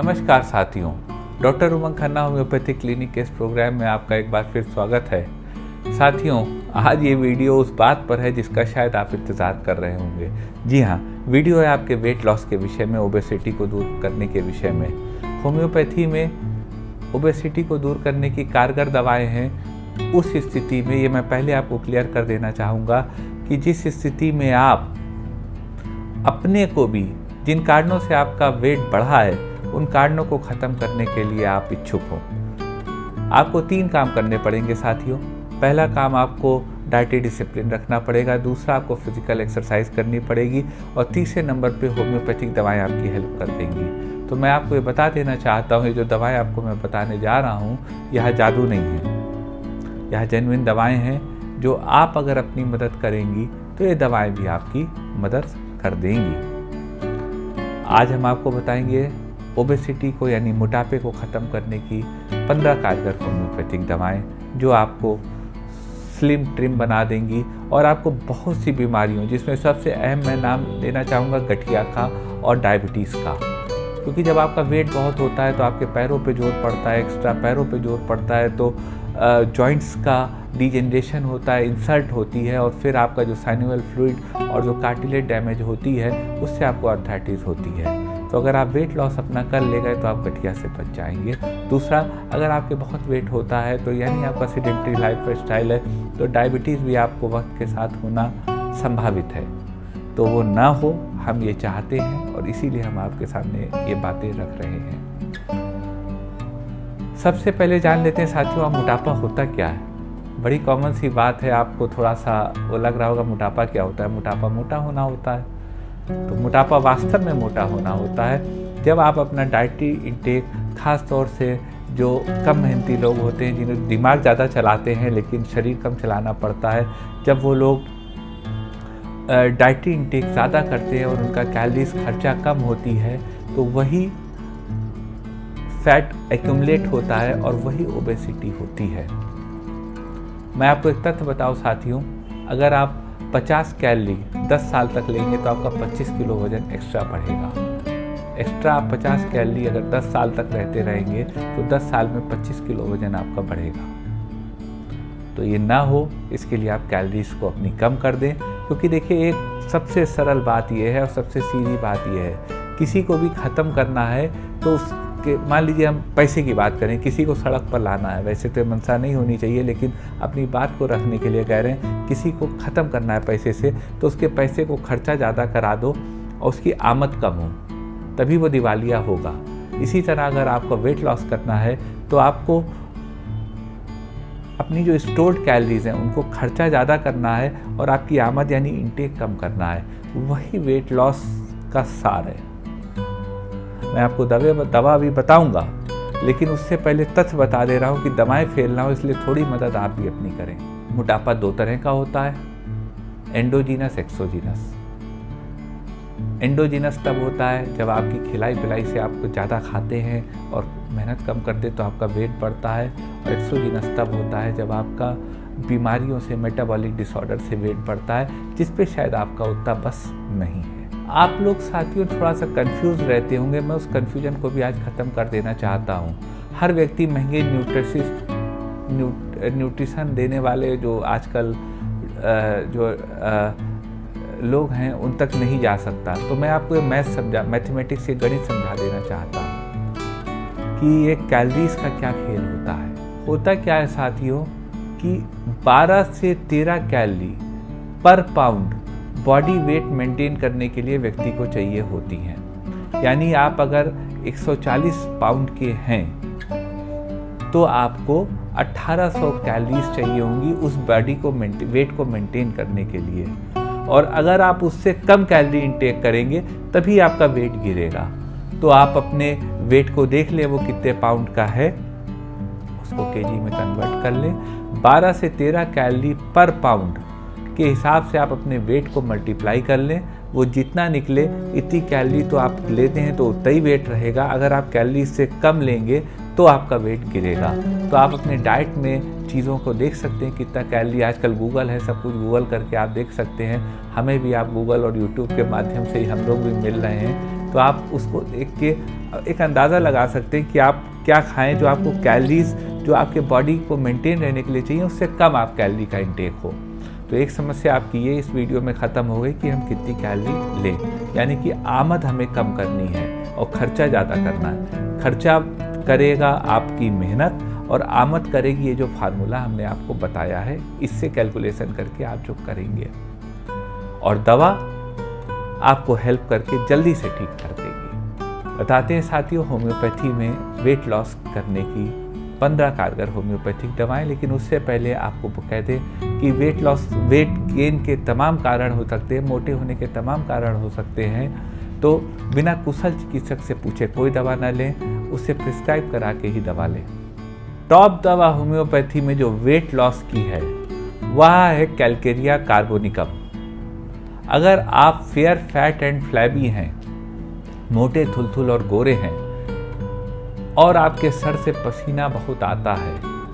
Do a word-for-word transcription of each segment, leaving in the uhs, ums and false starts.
नमस्कार साथियों, doctor Umang Khanna homeopathic clinic के इस प्रोग्राम में आपका एक बार फिर स्वागत है। साथियों, आज ये वीडियो उस बात पर है जिसका शायद आप इंतज़ार कर रहे होंगे। जी हाँ, वीडियो है आपके वेट लॉस के विषय में, ओबेसिटी को दूर करने के विषय में। होम्योपैथी में ओबेसिटी को दूर करने की कारगर दवाएं हैं। उस स्थिति में ये मैं पहले आपको क्लियर कर देना चाहूँगा कि जिस स्थिति में आप अपने को भी, जिन कारणों से आपका वेट बढ़ा है, उन कारणों को ख़त्म करने के लिए आप इच्छुक हो, आपको तीन काम करने पड़ेंगे साथियों। पहला काम, आपको डाइटरी डिसिप्लिन रखना पड़ेगा। दूसरा, आपको फिजिकल एक्सरसाइज करनी पड़ेगी। और तीसरे नंबर पे होम्योपैथिक दवाएं आपकी हेल्प कर देंगी। तो मैं आपको ये बता देना चाहता हूँ, ये जो दवाएं आपको मैं बताने जा रहा हूँ, यह जादू नहीं है, यह जेन्युइन दवाएँ हैं जो आप अगर अपनी मदद करेंगी तो ये दवाएँ भी आपकी मदद कर देंगी। आज हम आपको बताएंगे ओबेसिटी को यानी मोटापे को ख़त्म करने की पंद्रह कारगर होम्योपैथिक दवाएं जो आपको स्लिम ट्रिम बना देंगी और आपको बहुत सी बीमारियों, जिसमें सबसे अहम मैं नाम देना चाहूँगा गठिया का और डायबिटीज़ का। क्योंकि जब आपका वेट बहुत होता है तो आपके पैरों पे जोर पड़ता है, एक्स्ट्रा पैरों पे जोर पड़ता है, तो जॉइंट्स का डिजेनरेशन होता है, इंसल्ट होती है, और फिर आपका जो साइनोवियल फ्लूइड और जो कार्टिलेज डैमेज होती है, उससे आपको आर्थराइटिस होती है। तो अगर आप वेट लॉस अपना कर ले गए तो आप गठिया से बच जाएंगे। दूसरा, अगर आपके बहुत वेट होता है तो यानी आपका सीडेंटरी लाइफ स्टाइल है, तो डायबिटीज़ भी आपको वक्त के साथ होना संभावित है। तो वो ना हो, हम ये चाहते हैं और इसीलिए हम आपके सामने ये बातें रख रहे हैं। सबसे पहले जान लेते हैं साथियों, आप मोटापा होता क्या है। बड़ी कॉमन सी बात है, आपको थोड़ा सा वो लग रहा होगा मोटापा क्या होता है। मोटापा मोटा होना होता है। तो मोटापा वास्तव में मोटा होना होता है जब आप अपना डाइटरी इंटेक, खास तौर से जो कम मेहनती लोग होते हैं, जिन्हें दिमाग ज़्यादा चलाते हैं लेकिन शरीर कम चलाना पड़ता है, जब वो लोग डाइटरी इंटेक ज़्यादा करते हैं और उनका कैलोरीज खर्चा कम होती है, तो वही फैट एक्यूमुलेट होता है और वही ओबेसिटी होती है। मैं आपको एक तथ्य बताऊं साथियों, अगर आप पचास कैलोरी दस साल तक लेंगे तो आपका पच्चीस किलो वजन एक्स्ट्रा बढ़ेगा। एक्स्ट्रा आप पचास कैलोरी अगर दस साल तक रहते रहेंगे तो दस साल में पच्चीस किलो वजन आपका बढ़ेगा। तो ये ना हो, इसके लिए आप कैलोरीज को अपनी कम कर दें। क्योंकि देखिए, एक सबसे सरल बात यह है और सबसे सीधी बात यह है, किसी को भी ख़त्म करना है तो उस कि मान लीजिए हम पैसे की बात करें, किसी को सड़क पर लाना है, वैसे तो मंशा नहीं होनी चाहिए, लेकिन अपनी बात को रखने के लिए कह रहे हैं, किसी को ख़त्म करना है पैसे से, तो उसके पैसे को खर्चा ज़्यादा करा दो और उसकी आमद कम हो, तभी वो दिवालिया होगा। इसी तरह अगर आपको वेट लॉस करना है तो आपको अपनी जो स्टोर्ड कैलोरीज हैं उनको खर्चा ज़्यादा करना है और आपकी आमद यानी इंटेक कम करना है। वही वेट लॉस का सार है। मैं आपको दवे दवा भी बताऊंगा, लेकिन उससे पहले तथ्य बता दे रहा हूं कि दवाएं फेल ना हो, इसलिए थोड़ी मदद आप भी अपनी करें। मोटापा दो तरह का होता है, एंडोजीनस, एक्सोजीनस। एंडोजीनस तब होता है जब आपकी खिलाई पिलाई से आपको ज़्यादा खाते हैं और मेहनत कम करते तो आपका वेट बढ़ता है। और एक्सोजीनस तब होता है जब आपका बीमारियों से, मेटाबॉलिक डिसऑर्डर से वेट बढ़ता है, जिस पे शायद आपका उतना बस नहीं है। आप लोग साथियों थोड़ा सा कंफ्यूज रहते होंगे, मैं उस कंफ्यूजन को भी आज ख़त्म कर देना चाहता हूँ। हर व्यक्ति महंगे न्यूट्रिशिस्ट न्यूट्रिशन देने वाले जो आजकल जो लोग हैं उन तक नहीं जा सकता। तो मैं आपको ये मैथ समझा मैथमेटिक्स से गणित समझा देना चाहता हूँ कि ये कैलोरीज का क्या खेल होता है। होता क्या है साथियों कि बारह से तेरह कैलोरी पर पाउंड बॉडी वेट मेंटेन करने के लिए व्यक्ति को चाहिए होती हैं। यानी आप अगर एक सौ चालीस पाउंड के हैं तो आपको अठारह सौ कैलोरीज चाहिए होंगी उस बॉडी को वेट को मेंटेन करने के लिए। और अगर आप उससे कम कैलोरी इंटेक करेंगे तभी आपका वेट गिरेगा। तो आप अपने वेट को देख लें वो कितने पाउंड का है, उसको केजी में कन्वर्ट कर लें। बारह से तेरह कैलोरी पर पाउंड के हिसाब से आप अपने वेट को मल्टीप्लाई कर लें। वो जितना निकले इतनी कैलोरी तो आप लेते हैं तो उतना ही वेट रहेगा। अगर आप कैलोरी से कम लेंगे तो आपका वेट गिरेगा। तो आप अपने डाइट में चीज़ों को देख सकते हैं कितना कैलोरी, आजकल गूगल है, सब कुछ गूगल करके आप देख सकते हैं। हमें भी आप गूगल और यूट्यूब के माध्यम से ही हम लोग भी मिल रहे हैं, तो आप उसको देख के एक अंदाज़ा लगा सकते हैं कि आप क्या खाएं जो आपको कैलोरीज जो आपके बॉडी को मेंटेन रहने के लिए चाहिए उससे कम आप कैलोरी का इंटेक हो। तो एक समस्या आपकी ये इस वीडियो में ख़त्म हो गई कि हम कितनी कैलोरी लें, यानी कि आमद हमें कम करनी है और खर्चा ज़्यादा करना है। खर्चा करेगा आपकी मेहनत और आमद करेगी ये जो फार्मूला हमने आपको बताया है, इससे कैलकुलेशन करके आप जो करेंगे, और दवा आपको हेल्प करके जल्दी से ठीक कर देगी। बताते हैं साथियों, होम्योपैथी में वेट लॉस करने की पंद्रह कारगर होम्योपैथिक दवाएं, लेकिन उससे पहले आपको कह दें कि वेट लॉस वेट गेन के तमाम कारण हो सकते हैं, मोटे होने के तमाम कारण हो सकते हैं, तो बिना कुशल चिकित्सक से पूछे कोई दवा न लें, उससे प्रिस्क्राइब करा के ही दवा लें। टॉप दवा होम्योपैथी में जो वेट लॉस की है वह है कैलकेरिया कार्बोनिकम। अगर आप फेयर फैट एंड फ्लैबी हैं, मोटे थुलथुल और गोरे हैं, और आपके सर से पसीना बहुत आता है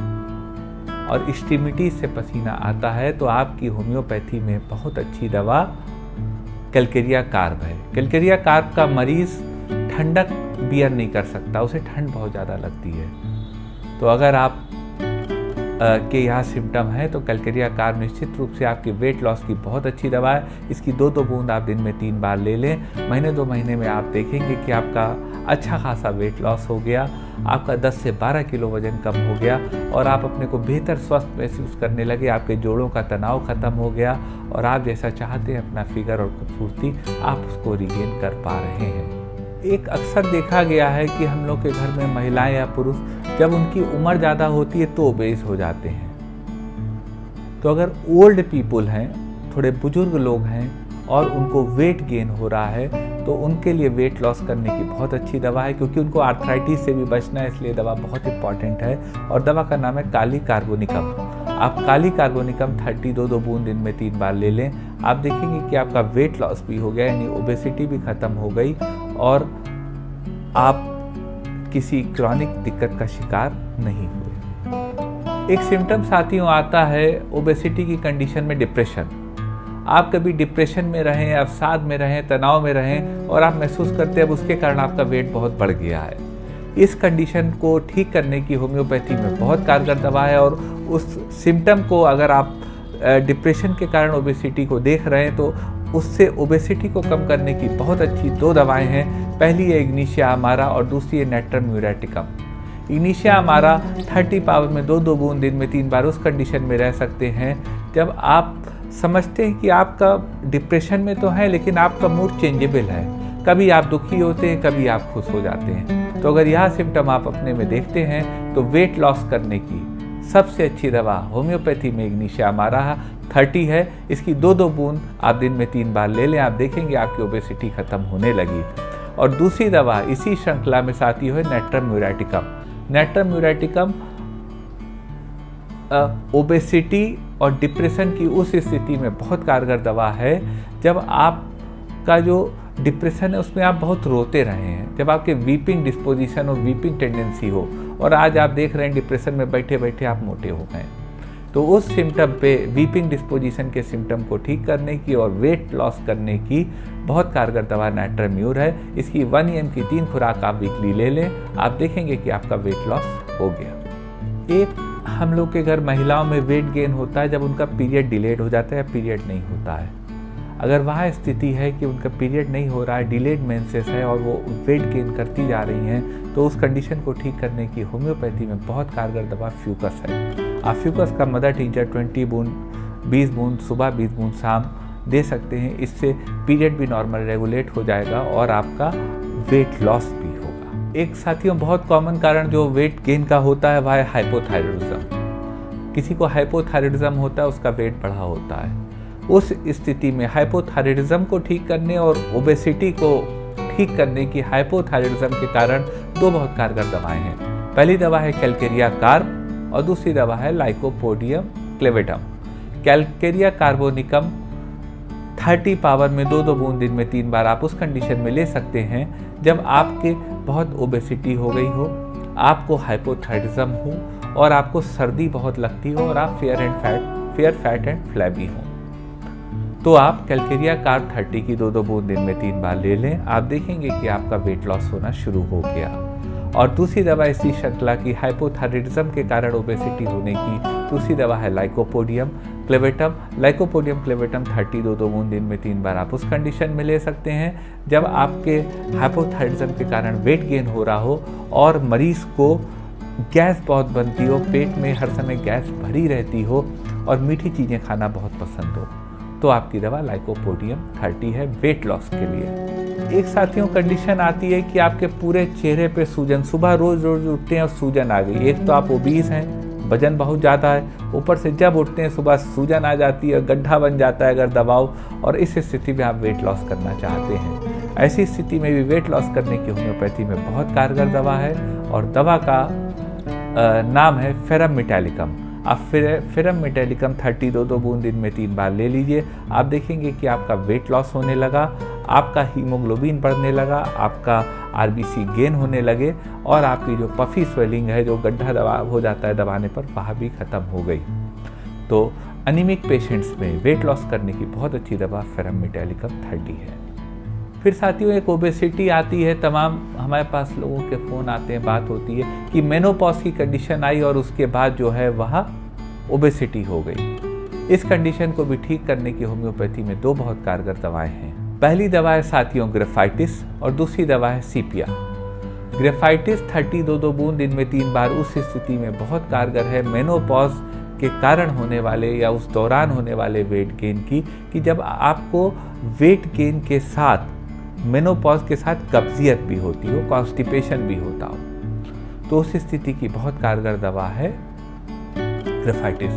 और एक्सट्रीमिटी से पसीना आता है, तो आपकी होम्योपैथी में बहुत अच्छी दवा कैलकेरिया कार्ब है। कैलकेरिया कार्ब का मरीज ठंडक बियर नहीं कर सकता, उसे ठंड बहुत ज़्यादा लगती है। तो अगर आप आ, के यहाँ सिम्टम है तो कैलकेरिया कार्ब निश्चित रूप से आपकी वेट लॉस की बहुत अच्छी दवा है। इसकी दो दो बूंद आप दिन में तीन बार ले लें। महीने दो महीने में आप देखेंगे कि आपका अच्छा खासा वेट लॉस हो गया, आपका दस से बारह किलो वजन कम हो गया और आप अपने को बेहतर स्वस्थ महसूस करने लगे। आपके जोड़ों का तनाव खत्म हो गया और आप जैसा चाहते हैं अपना फिगर और खूबसूरती आप उसको रिगेन कर पा रहे हैं। एक अक्सर देखा गया है कि हम लोग के घर में महिलाएं या पुरुष जब उनकी उम्र ज़्यादा होती है तो ओबेस हो जाते हैं। तो अगर ओल्ड पीपल हैं, थोड़े बुजुर्ग लोग हैं और उनको वेट गेन हो रहा है, तो उनके लिए वेट लॉस करने की बहुत अच्छी दवा है, क्योंकि उनको आर्थराइटिस से भी बचना है, इसलिए दवा बहुत इंपॉर्टेंट है। और दवा का नाम है काली कार्बोनिकम। आप काली कार्बोनिकम थर्टी दो दो बूंद दिन में तीन बार ले लें। आप देखेंगे कि आपका वेट लॉस भी हो गया, यानी ओबेसिटी भी खत्म हो गई और आप किसी क्रॉनिक दिक्कत का शिकार नहीं हुए। एक सिम्टम साथियों आता है ओबेसिटी की कंडीशन में डिप्रेशन। आप कभी डिप्रेशन में रहें, अवसाद में रहें, तनाव में रहें और आप महसूस करते हैं अब उसके कारण आपका वेट बहुत बढ़ गया है। इस कंडीशन को ठीक करने की होम्योपैथी में बहुत कारगर दवा है। और उस सिम्टम को अगर आप डिप्रेशन के कारण ओबेसिटी को देख रहे हैं तो उससे ओबेसिटी को कम करने की बहुत अच्छी दो दवाएं हैं। पहली है इग्निशिया अमारा और दूसरी है natrum muriaticum. Ignatia amara thirty power में दो दो बूंद दिन में तीन बार उस कंडीशन में रह सकते हैं जब आप समझते हैं कि आपका डिप्रेशन में तो है लेकिन आपका मूड चेंजेबल है, कभी आप दुखी होते हैं, कभी आप खुश हो जाते हैं। तो अगर यह सिम्टम आप अपने में देखते हैं तो वेट लॉस करने की सबसे अच्छी दवा होम्योपैथी में इग्निशिया अमारा थर्टी है। इसकी दो दो बूंद आप दिन में तीन बार ले लें, आप देखेंगे आपकी ओबेसिटी खत्म होने लगी। और दूसरी दवा इसी श्रृंखला में साथी है natrum muriaticum. Natrum muriaticum obesity और डिप्रेशन की उस स्थिति में बहुत कारगर दवा है जब आपका जो डिप्रेशन है उसमें आप बहुत रोते रहे हैं, जब आपके वीपिंग डिस्पोजिशन और वीपिंग टेंडेंसी हो और आज आप देख रहे हैं डिप्रेशन में बैठे बैठे आप मोटे हो गए। तो उस सिम्टम पे वीपिंग डिस्पोजिशन के सिम्टम को ठीक करने की और वेट लॉस करने की बहुत कारगर दवा नेट्रम म्यूर है। इसकी वन एम की तीन खुराक आप वीकली ले लें, आप देखेंगे कि आपका वेट लॉस हो गया। एक हम लोग के घर महिलाओं में वेट गेन होता है जब उनका पीरियड डिलेड हो जाता है या पीरियड नहीं होता है। अगर वह स्थिति है कि उनका पीरियड नहीं हो रहा है, डिलेड मेंसेस है और वो वेट गेन करती जा रही हैं, तो उस कंडीशन को ठीक करने की होम्योपैथी में बहुत कारगर दवा फ्यूकस है। आप फ्यूकस का मदर टीचर ट्वेंटी बूंद बीस बूंद सुबह बीस बूंद शाम दे सकते हैं। इससे पीरियड भी नॉर्मल रेगुलेट हो जाएगा और आपका वेट लॉस भी होगा। एक साथियों बहुत कॉमन कारण जो वेट गेन का होता है वह है हाइपोथायरॉयडिज्म। किसी को हाइपोथायरॉयडिज्म होता है, उसका वेट बढ़ा होता है। उस स्थिति में हाइपोथायरॉयडिज्म को ठीक करने और ओबेसिटी को ठीक करने की हाइपोथायरॉयडिज्म के कारण दो बहुत कारगर दवाएं हैं। पहली दवा है कैलकेरिया कार्ब और दूसरी दवा है lycopodium clavatum. Calcarea carbonicum thirty power में दो दो बूंद दिन में तीन बार आप उस कंडीशन में ले सकते हैं जब आपके बहुत ओबेसिटी हो गई हो, आपको हाइपोथायरॉयडिज्म हो और आपको सर्दी बहुत लगती हो और आप fair and fat fair fat and flabby हो, तो आप कैलकेरिया कार्ब थर्टी की दो दो बूंद दिन में तीन बार ले लें। आप देखेंगे कि आपका वेट लॉस होना शुरू हो गया। और दूसरी दवा इसी श्रृंखला की हाइपोथायराइडिज्म के कारण ओबेसिटी होने की दूसरी दवा है lycopodium clavatum. Lycopodium clavatum thirty दो दो बूंद दिन में तीन बार आप उस कंडीशन में ले सकते हैं जब आपके हाइपोथायराइडिज्म के कारण वेट गेन हो रहा हो और मरीज को गैस बहुत बनती हो, पेट में हर समय गैस भरी रहती हो और मीठी चीज़ें खाना बहुत पसंद हो, तो आपकी दवा लाइकोपोडियम थर्टी है वेट लॉस के लिए। एक साथियों कंडीशन आती है कि आपके पूरे चेहरे पे सूजन, सुबह रोज रोज उठते हैं और सूजन आ गई। एक तो आप ओबीस हैं, वजन बहुत ज़्यादा है, ऊपर से जब उठते हैं सुबह सूजन आ जाती है, गड्ढा बन जाता है अगर दबाव, और इस स्थिति में आप वेट लॉस करना चाहते हैं। ऐसी स्थिति में भी वेट लॉस करने की होम्योपैथी में बहुत कारगर दवा है और दवा का नाम है फेरम मेटालिकम। आप फिर फेरम मेटालिकम थर्टी दो दो बूंद दिन में तीन बार ले लीजिए। आप देखेंगे कि आपका वेट लॉस होने लगा, आपका हीमोग्लोबिन बढ़ने लगा, आपका आरबीसी गेन होने लगे और आपकी जो पफी स्वेलिंग है, जो गड्ढा दबा हो जाता है दबाने पर, वह भी खत्म हो गई। तो एनीमिक पेशेंट्स में वेट लॉस करने की बहुत अच्छी दवा फेरम मेटालिकम थर्टी है। फिर साथियों एक ओबेसिटी आती है, तमाम हमारे पास लोगों के फ़ोन आते हैं, बात होती है कि मेनोपॉज की कंडीशन आई और उसके बाद जो है वह ओबेसिटी हो गई। इस कंडीशन को भी ठीक करने की होम्योपैथी में दो बहुत कारगर दवाएं हैं। पहली दवा है साथियों ग्रेफाइटिस और दूसरी दवा है सीपिया। ग्रेफाइटिस थर्टी दो दो बूंद दिन में तीन बार उस स्थिति में बहुत कारगर है मेनोपॉज के कारण होने वाले या उस दौरान होने वाले वेट गेन की, कि जब आपको वेट गेन के साथ मेनोपॉज के साथ कब्जियत भी होती हो, कॉन्स्टिपेशन भी होता हो, तो उस स्थिति की बहुत कारगर दवा है ग्रेफाइटिस।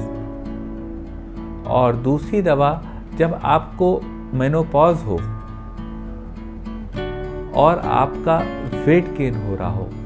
और दूसरी दवा जब आपको मेनोपॉज हो और आपका वेट गेन हो रहा हो,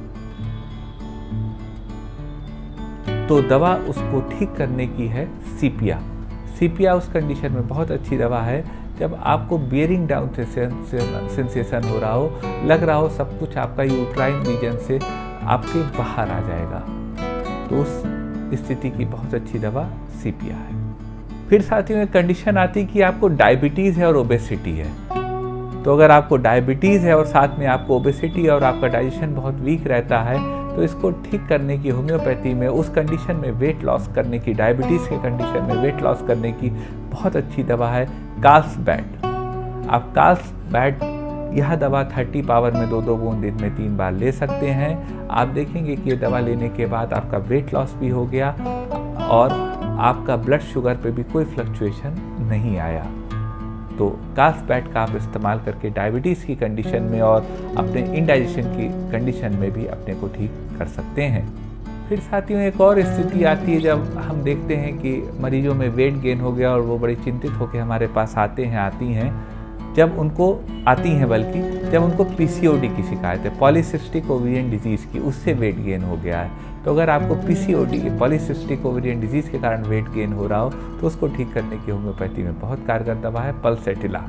तो दवा उसको ठीक करने की है सीपिया। सीपिया उस कंडीशन में बहुत अच्छी दवा है जब आपको बियरिंग डाउन सेंसेशन हो रहा हो, लग रहा हो सब कुछ आपका यूट्राइन रीजन से आपके बाहर आ जाएगा, तो उस स्थिति की बहुत अच्छी दवा सीपिया है। फिर साथियों एक कंडीशन आती है कि आपको डायबिटीज़ है और ओबेसिटी है। तो अगर आपको डायबिटीज़ है और साथ में आपको ओबेसिटी और आपका डाइजेशन बहुत वीक रहता है, तो इसको ठीक करने की होम्योपैथी में उस कंडीशन में वेट लॉस करने की, डायबिटीज़ के कंडीशन में वेट लॉस करने की बहुत अच्छी दवा है कार्ल्सबैड। आप कार्ल्सबैड यह दवा थर्टी पावर में दो दो बूंद दिन में तीन बार ले सकते हैं। आप देखेंगे कि ये दवा लेने के बाद आपका वेट लॉस भी हो गया और आपका ब्लड शुगर पे भी कोई फ्लक्चुएशन नहीं आया। तो कार्ल्सबैड का आप इस्तेमाल करके डायबिटीज़ की कंडीशन में और अपने इंडाइजेशन की कंडीशन में भी अपने को ठीक कर सकते हैं। फिर साथियों एक और स्थिति आती है जब हम देखते हैं कि मरीजों में वेट गेन हो गया और वो बड़े चिंतित होकर हमारे पास आते हैं आती हैं जब उनको आती हैं बल्कि जब उनको पीसीओडी की शिकायत है, पॉलीसिस्टिक ओवेरियन डिजीज़ की, उससे वेट गेन हो गया है। तो अगर आपको पीसीओडी की, पॉलीसिस्टिक ओवेरियन डिजीज़ के कारण वेट गेन हो रहा हो, तो उसको ठीक करने की होम्योपैथी में बहुत कारगर दवा है पल्सेटिला।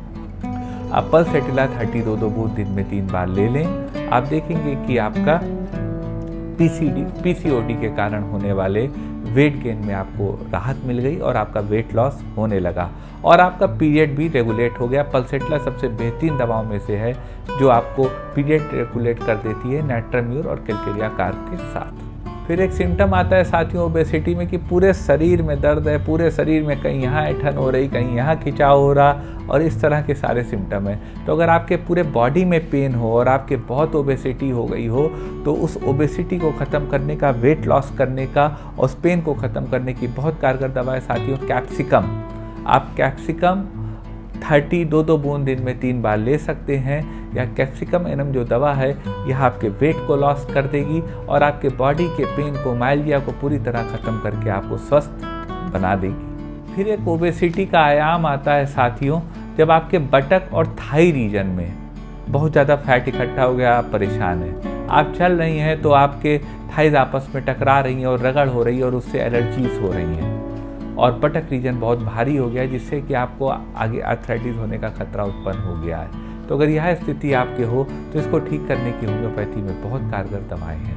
आप पल्सेटिला थर्टी दो दो बूंद दिन में तीन बार ले लें। आप देखेंगे कि आपका पीसीडी पीसीओडी के कारण होने वाले वेट गेन में आपको राहत मिल गई और आपका वेट लॉस होने लगा और आपका पीरियड भी रेगुलेट हो गया। पल्सेटिला सबसे बेहतरीन दवाओं में से है जो आपको पीरियड रेगुलेट कर देती है नाइट्राम्यूर और कैलकेरिया कार्ब के साथ। फिर एक सिम्टम आता है साथियों ओबेसिटी में कि पूरे शरीर में दर्द है, पूरे शरीर में कहीं यहाँ ऐंठन हो रही, कहीं यहाँ खिंचाव हो रहा और इस तरह के सारे सिम्टम हैं। तो अगर आपके पूरे बॉडी में पेन हो और आपके बहुत ओबेसिटी हो गई हो, तो उस ओबेसिटी को ख़त्म करने का, वेट लॉस करने का और उस पेन को ख़त्म करने की बहुत कारगर दवा है साथियों कैप्सिकम। आप कैप्सिकम थर्टी दो दो बूंद दिन में तीन बार ले सकते हैं। या कैप्सिकम एनम जो दवा है यह आपके वेट को लॉस कर देगी और आपके बॉडी के पेन को, माइल्जिया को पूरी तरह ख़त्म करके आपको स्वस्थ बना देगी। फिर एक ओबेसिटी का आयाम आता है साथियों जब आपके बटक और थाई रीजन में बहुत ज़्यादा फैट इकट्ठा हो गया, आप परेशान हैं, आप चल रही हैं तो आपके थाइज आपस में टकरा रही हैं और रगड़ हो रही है और उससे एलर्जीज हो रही हैं और बटक रीजन बहुत भारी हो गया जिससे कि आपको आगे आर्थराइटिस होने का खतरा उत्पन्न हो गया है। तो अगर यह स्थिति आपके हो तो इसको ठीक करने की होम्योपैथी में बहुत कारगर दवाएं हैं।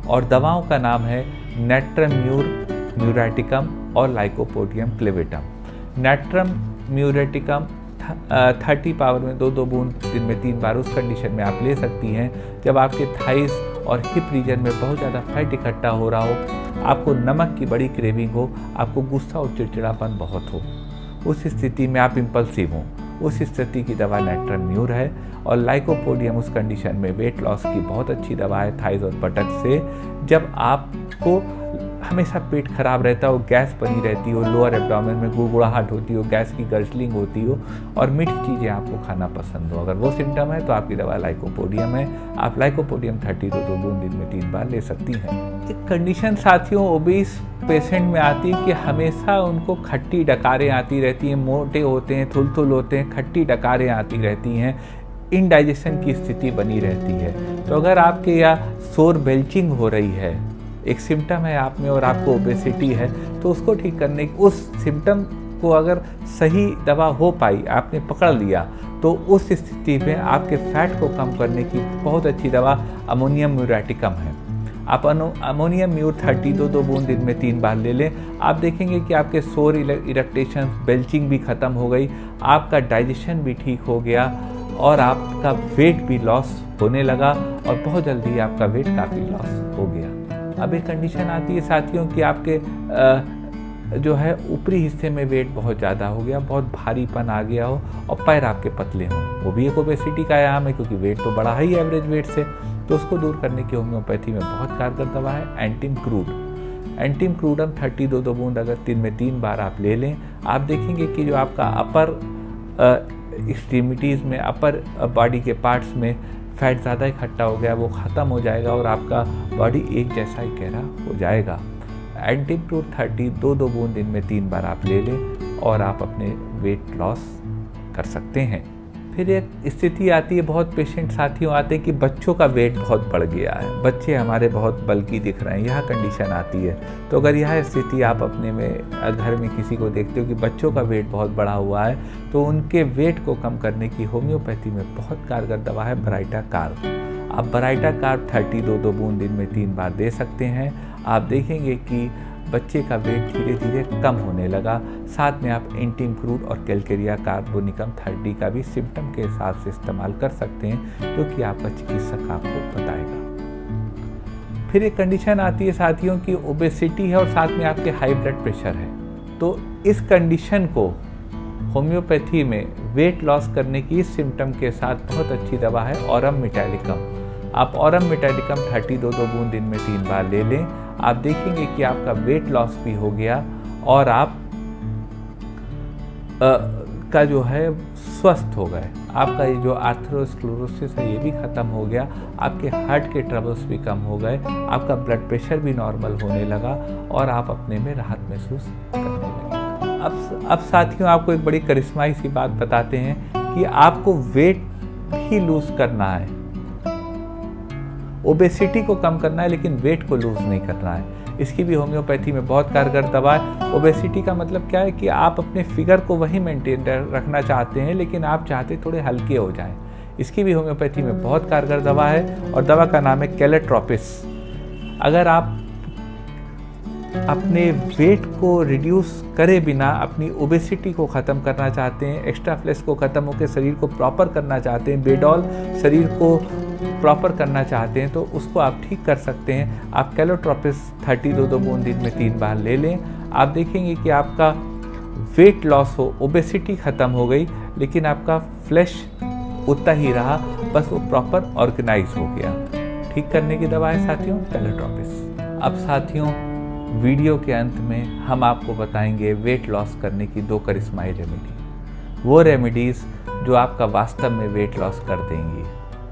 और दवाओं का नाम है नेट्रम म्यूर म्यूरेटिकम और lycopodium clavatum. Natrum muriaticum thirty power में दो दो बूंद दिन में तीन बार उस कंडीशन में आप ले सकती हैं जब आपके थाइस और हिप रीजन में बहुत ज़्यादा फैट इकट्ठा हो रहा हो, आपको नमक की बड़ी क्रेविंग हो, आपको गुस्सा और चिड़चिड़ापन बहुत हो, उस स्थिति में आप इम्पल्सिव हों, उस स्थिति की दवा नेट्रम म्यूर है। और लाइकोपोडियम उस कंडीशन में वेट लॉस की बहुत अच्छी दवा है थाइस और बटक से। जब आपको हमेशा पेट खराब रहता हो, गैस बनी रहती हो, लोअर एब्डोमेन में गुड़गुड़ाहट होती हो, गैस की गर्जलिंग होती हो और मीठी चीज़ें आपको खाना पसंद हो, अगर वो सिम्टम है तो आपकी दवा लाइकोपोडियम है। आप लाइकोपोडियम थर्टी दो दो बूंद दिन में तीन बार ले सकती हैं। एक कंडीशन साथियों ओबीस पेशेंट में आती है कि हमेशा उनको खट्टी डकारें आती रहती हैं, मोटे होते हैं, थुलथुल होते हैं, खट्टी डकारें आती रहती हैं, इनडाइजेशन की स्थिति बनी रहती है। तो अगर आपके यहाँ शोर बेल्चिंग हो रही है, एक सिम्टम है आप में और आपको ओबेसिटी है, तो उसको ठीक करने उस सिम्टम को अगर सही दवा हो पाई, आपने पकड़ लिया, तो उस स्थिति में आपके फैट को कम करने की बहुत अच्छी दवा अमोनियम म्यूरेटिकम है। आप अमोनियम म्यूर थर्टी दो दो बूंद दिन में तीन बार ले लें। आप देखेंगे कि आपके शोर इरेक्टेशन बेल्चिंग भी ख़त्म हो गई, आपका डाइजेशन भी ठीक हो गया और आपका वेट भी लॉस होने लगा और बहुत जल्दी आपका वेट काफ़ी लॉस हो गया। अब एक कंडीशन आती है साथियों कि आपके आ, जो है ऊपरी हिस्से में वेट बहुत ज़्यादा हो गया, बहुत भारीपन आ गया हो और पैर आपके पतले हों, वो भी एक ओबेसिटी का आयाम है क्योंकि वेट तो बड़ा है ही एवरेज वेट से। तो उसको दूर करने की होम्योपैथी में बहुत कारगर दवा है antim crude. Antim crudum thirty दो दो बूंद अगर दिन में तीन बार आप ले लें, आप देखेंगे कि जो आपका अपर एक्सट्रीमिटीज़ में, अपर बॉडी के पार्ट्स में फैट ज़्यादा इकट्ठा हो गया, वो ख़त्म हो जाएगा और आपका बॉडी एक जैसा ही गहरा हो जाएगा। एंटीम क्रूड थर्टी दो दो बूंद दिन में तीन बार आप ले लें और आप अपने वेट लॉस कर सकते हैं। फिर एक स्थिति आती है, बहुत पेशेंट साथियों आते हैं कि बच्चों का वेट बहुत बढ़ गया है, बच्चे हमारे बहुत बल्कि दिख रहे हैं, यह कंडीशन आती है। तो अगर यह स्थिति आप अपने में घर में किसी को देखते हो कि बच्चों का वेट बहुत बढ़ा हुआ है, तो उनके वेट को कम करने की होम्योपैथी में बहुत कारगर दवा है बराइटा कार्ब। आप बराइटा कार्ब थर्टी दो दो बूंद दिन में तीन बार दे सकते हैं। आप देखेंगे कि बच्चे का वेट धीरे धीरे कम होने लगा। साथ में आप एंटीम क्रूड और कैलकेरिया कार्बोनिकम थर्टी का भी सिम्टम के हिसाब से इस्तेमाल कर सकते हैं, जो कि आपका चिकित्सक आपको बताएगा। फिर एक कंडीशन आती है साथियों की ओबेसिटी है और साथ में आपके हाई ब्लड प्रेशर है। तो इस कंडीशन को होम्योपैथी में वेट लॉस करने की इस सिम्टम के साथ बहुत अच्छी दवा है ऑरम मेटालिकम। आप ऑरम मेटालिकम थर्टी दो दो बूंद दिन में तीन बार ले लें। आप देखेंगे कि आपका वेट लॉस भी हो गया और आप आ, का जो है स्वस्थ हो गए। आपका ये जो आर्थरोस्क्लेरोसिस है ये भी ख़त्म हो गया, आपके हार्ट के ट्रबल्स भी कम हो गए, आपका ब्लड प्रेशर भी नॉर्मल होने लगा और आप अपने में राहत महसूस करने लगे। अब अब साथियों आपको एक बड़ी करिश्माई सी बात बताते हैं कि आपको वेट भी लूज करना है, ओबेसिटी को कम करना है, लेकिन वेट को लूज नहीं करना है। इसकी भी होम्योपैथी में बहुत कारगर दवा है। ओबेसिटी का मतलब क्या है कि आप अपने फिगर को वही मेंटेन रखना चाहते हैं, लेकिन आप चाहते थोड़े हल्के हो जाएं। इसकी भी होम्योपैथी में बहुत कारगर दवा है और दवा का नाम है कैलेट्रोपिस। अगर आप अपने वेट को रिड्यूस करे बिना अपनी ओबेसिटी को ख़त्म करना चाहते हैं, एक्स्ट्रा फ्लेश को ख़त्म होकर शरीर को प्रॉपर करना चाहते हैं, बेडॉल शरीर को प्रॉपर करना चाहते हैं, तो उसको आप ठीक कर सकते हैं। आप कैलोट्रोपिस थर्टी दो दो बूंद दिन में तीन बार ले लें। आप देखेंगे कि आपका वेट लॉस हो, ओबेसिटी ख़त्म हो गई, लेकिन आपका फ्लैश उतना ही रहा, बस वो प्रॉपर ऑर्गेनाइज हो गया। ठीक करने की दवा है साथियों कैलोट्रोपिस। अब साथियों वीडियो के अंत में हम आपको बताएंगे वेट लॉस करने की दो करिश्माई रेमेडी, वो रेमेडीज़ जो आपका वास्तव में वेट लॉस कर देंगी।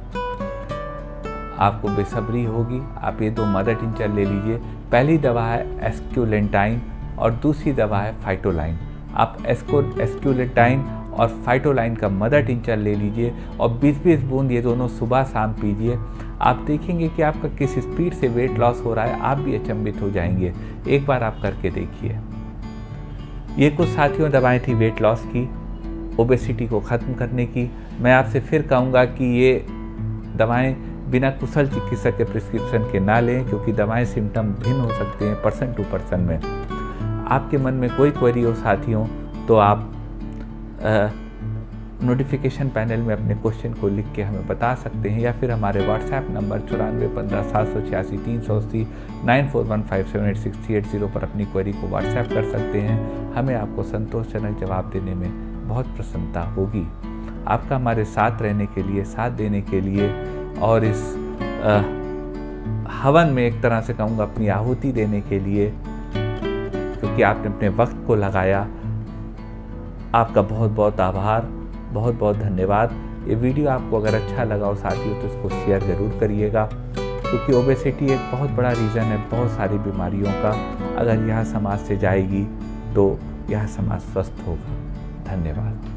आपको बेसब्री होगी, आप ये दो मदर टिंचर ले लीजिए। पहली दवा है एस्क्यूलेंटाइन और दूसरी दवा है फाइटोलाइन। आप एस्को एस्क्यूलेंटाइन और फाइटोलाइन का मदर टिंचर ले लीजिए और बीस बीस बूंद ये दोनों सुबह शाम पीजिए। आप देखेंगे कि आपका किस स्पीड से वेट लॉस हो रहा है, आप भी अचंभित हो जाएंगे। एक बार आप करके देखिए। ये कुछ साथियों दवाएं थी वेट लॉस की, ओबेसिटी को ख़त्म करने की। मैं आपसे फिर कहूँगा कि ये दवाएं बिना कुशल चिकित्सक के प्रिस्क्रिप्शन के ना लें, क्योंकि दवाएं सिम्टम भिन्न हो सकते हैं पर्सन टू पर्सन में। आपके मन में कोई क्वेरी हो साथियों तो आप नोटिफिकेशन पैनल में अपने क्वेश्चन को लिख के हमें बता सकते हैं, या फिर हमारे व्हाट्सएप नंबर चौरानवे पंद्रह सात सौ छियासी तीन सौ अस्सी nine four one five seven eight six three eight zero पर अपनी क्वेरी को व्हाट्सएप कर सकते हैं। हमें आपको संतोषजनक जवाब देने में बहुत प्रसन्नता होगी। आपका हमारे साथ रहने के लिए, साथ देने के लिए और इस आ, हवन में एक तरह से कहूँगा अपनी आहुति देने के लिए, क्योंकि आपने अपने वक्त को लगाया, आपका बहुत बहुत आभार, बहुत बहुत धन्यवाद। ये वीडियो आपको अगर अच्छा लगा हो साथियों तो इसको शेयर ज़रूर करिएगा, क्योंकि ओबेसिटी एक बहुत बड़ा रीज़न है बहुत सारी बीमारियों का। अगर यह समाज से जाएगी तो यह समाज स्वस्थ होगा। धन्यवाद।